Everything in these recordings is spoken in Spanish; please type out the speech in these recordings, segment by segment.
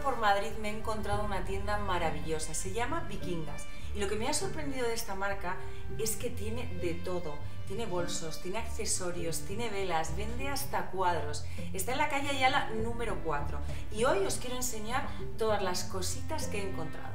por Madrid me he encontrado una tienda maravillosa, se llama Vikingas, y lo que me ha sorprendido de esta marca es que tiene de todo. Tiene bolsos, tiene accesorios, tiene velas, vende hasta cuadros. Está en la calle Ayala número 4 y hoy os quiero enseñar todas las cositas que he encontrado.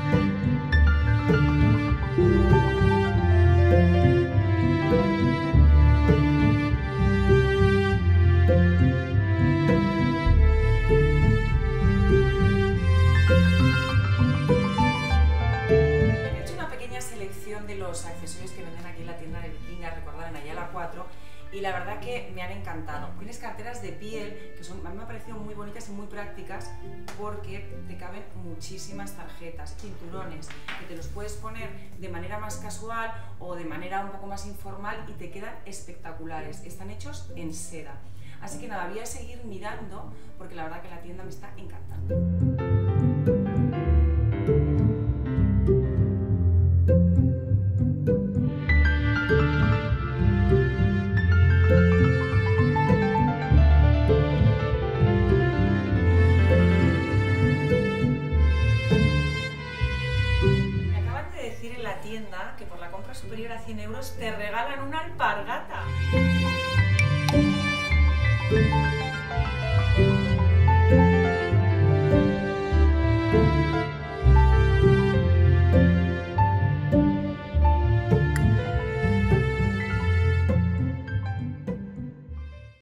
Selección de los accesorios que venden aquí en la tienda de Vikingas, recordad, en Ayala 4, y la verdad que me han encantado. Tienes carteras de piel que a mí me han parecido muy bonitas y muy prácticas porque te caben muchísimas tarjetas, cinturones que te los puedes poner de manera más casual o de manera un poco más informal y te quedan espectaculares. Están hechos en seda. Así que nada, voy a seguir mirando porque la verdad que la tienda me está encantando. Tienda que por la compra superior a 100 € te regalan una alpargata.